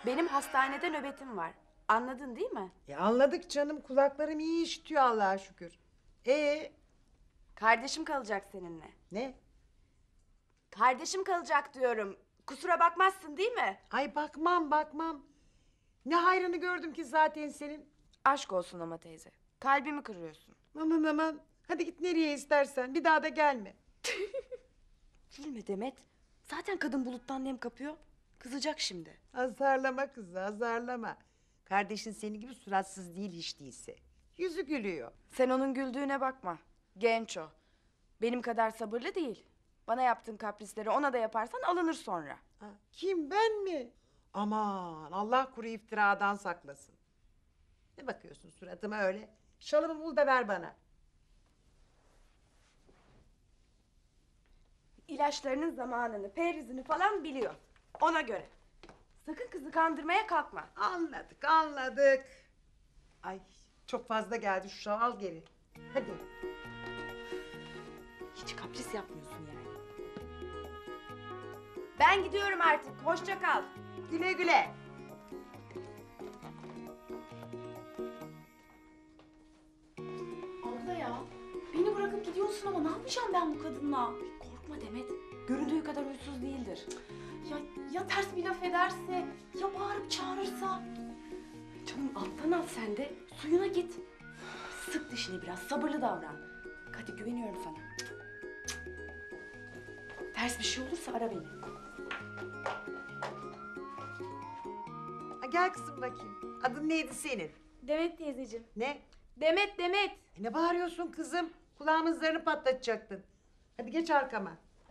Benim hastanede nöbetim var. Anladın değil mi? Anladık canım, kulaklarım iyi işitiyor Allah'a şükür. Kardeşim kalacak seninle. Ne? Kardeşim kalacak diyorum. Kusura bakmazsın değil mi? Ay bakmam. Ne hayrını gördüm ki zaten senin. Aşk olsun ama teyze. Kalbimi kırıyorsun. Aman. Hadi git nereye istersen, bir daha da gelme. Gülme Demet. Zaten kadın buluttan nem kapıyor. Kızacak şimdi. Azarlama kızı, azarlama. Kardeşin senin gibi suratsız değil hiç değilse. Yüzü gülüyor. Sen onun güldüğüne bakma. Genç o. Benim kadar sabırlı değil. Bana yaptığın kaprisleri ona da yaparsan alınır sonra. Kim, ben mi? Aman Allah kuru iftiradan saklasın. Ne bakıyorsun suratıma öyle? Şalımı bul da ver bana. İlaçlarının zamanını, perhizini falan biliyor. Ona göre. Sakın kızı kandırmaya kalkma. Anladık. Ay çok fazla geldi şu şal, al geri. Hadi. Hiç kapris yapmıyorsun yani. Ben gidiyorum artık. Hoşça kal. Güle güle. Abla ya, beni bırakıp gidiyorsun ama ne yapacağım ben bu kadınla? Korkma Demet. Göründüğü kadar huysuz değildir. Ya ters bir laf ederse, ya bağırıp çağırırsa? Canım alttan al sen de. Suyuna git. Sık dişini biraz. Sabırlı davran. Hadi güveniyorum sana. Ters bir şey olursa ara beni. Gel kızım bakayım. Adın neydi senin? Demet teyzeciğim. Ne? Demet. Ne bağırıyorsun kızım? Kulağımın zarını patlatacaktın. Hadi geç arkama.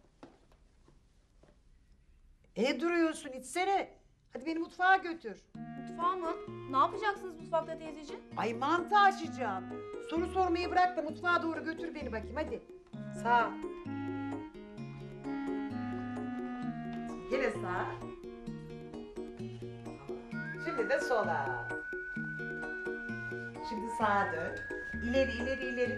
Duruyorsun, içsene. Hadi beni mutfağa götür. Mutfağa mı? Ne yapacaksınız mutfakta teyzeciğim? Ay mantı açacağım. Soru sormayı bırak da mutfağa doğru götür beni bakayım hadi. Sağ. Yine sağ. Şimdi de sola. Şimdi sağa dön. İleri. İleri.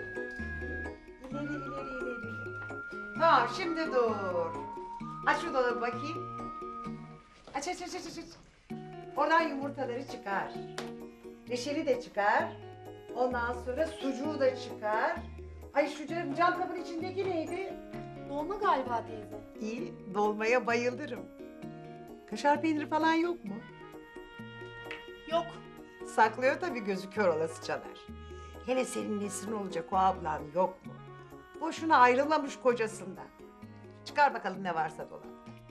Tamam, şimdi dur. Aç şu dolabı bakayım. Aç. Oradan yumurtaları çıkar. Reçeli de çıkar. Ondan sonra sucuğu da çıkar. Ay şu cam kabın içindeki neydi? Dolma galiba teyze. İyi, dolmaya bayılırım. Kaşar peyniri falan yok mu? Yok. Saklıyor tabii, gözü kör olası Caner. Hele senin nesin olacak o ablan yok mu? Boşuna ayrılmamış kocasından. Çıkar bakalım ne varsa dolapta.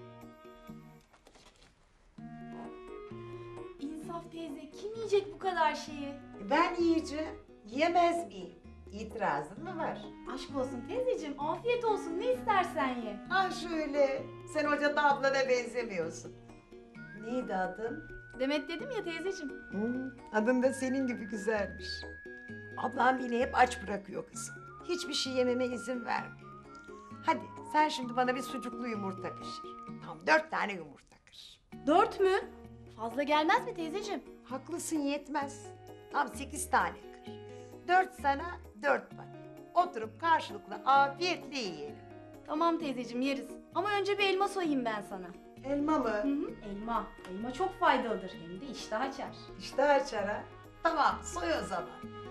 İnsaf teyze, kim yiyecek bu kadar şeyi? Ben yiyeceğim. Yiyemez miyim? İtirazın mı var? Aşk olsun teyzeciğim, afiyet olsun, ne istersen ye. Şöyle. Sen hocanın ablana benzemiyorsun. Neydi adın? Demet dedim ya teyzeciğim. Adın da senin gibi güzelmiş. Ablam beni hep aç bırakıyor kızım. Hiçbir şey yememe izin vermiyor. Hadi sen şimdi bana bir sucuklu yumurta pişir. Tamam, 4 tane yumurta kır. 4 mü? Fazla gelmez mi teyzeciğim? Haklısın, yetmez. Tamam, 8 tane kır. 4 sana, 4 bana. Oturup karşılıklı afiyetle yiyelim. Tamam teyzeciğim, yeriz. Ama önce bir elma soyayım ben sana. Elma mı? Elma. Elma çok faydalıdır, hem de iştah açar. İşte açar ha. Tamam, soy o zaman.